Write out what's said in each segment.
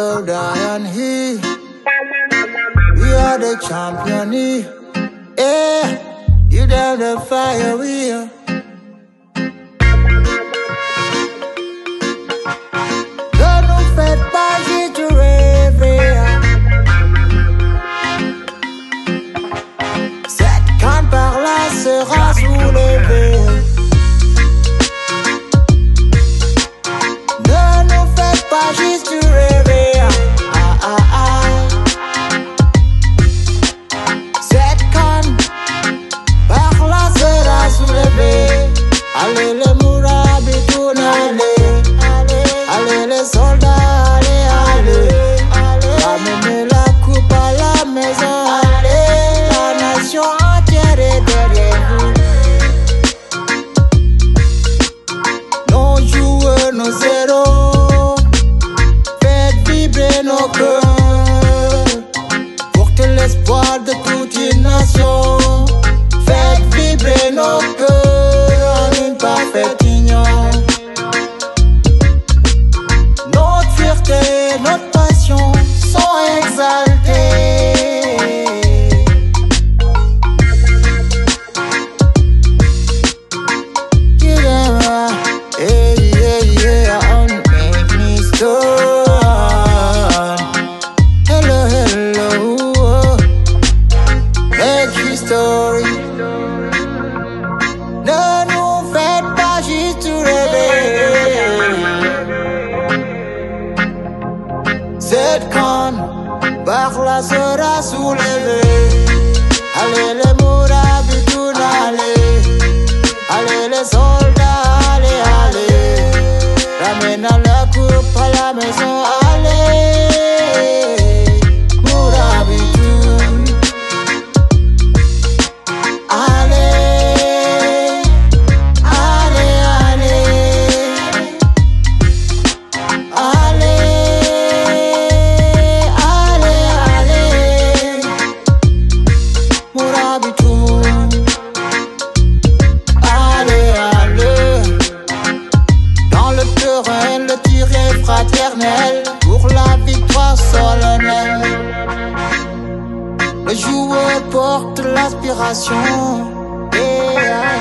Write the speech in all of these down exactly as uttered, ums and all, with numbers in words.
will die and he. We are the champion, he. Yeah, you down the fire, we are. Ne nous faites pas juste rêver. Cette canne par là sera soulevée. Ne nous faites pas juste rêver. Ah, ah, ah. Cette canne par là sera soulevée. Allez les mourabitoun, allez. Allez les soldats, allez, allez. Ramenez la coupe à la maison, allez. La nation entière est derrière vous. Nos joueurs, nos héros, faites vibrer nos cœurs. Portez l'espoir de toute une nation. Faites vibrer nos cœurs en une parfaite union. Notre fierté, notre passion sont exaltées. Yeah, yeah, yeah, yeah, make me stone. Hello, hello, make history. Ne nous faites pas juste rêver. Cette canne par là sera soulevée. Allez les mourabitoun, allez. Allez les soldats, allez, allez. Ramène la coupe à la maison, allez. Mourabitoun, allez. Allez, allez. Allez, allez, allez. Mourabitoun, allez, allez. Dans le terrain, le tir est fraternel pour la victoire solennelle. Le joueur porte l'aspiration. Yeah.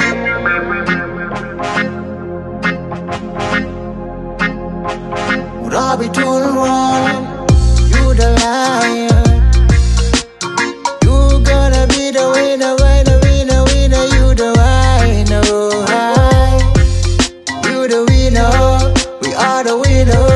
Mourabitoun run, you the lion. You gonna be the winner, winner, winner, winner. You the winner, you the winner. We are the winner.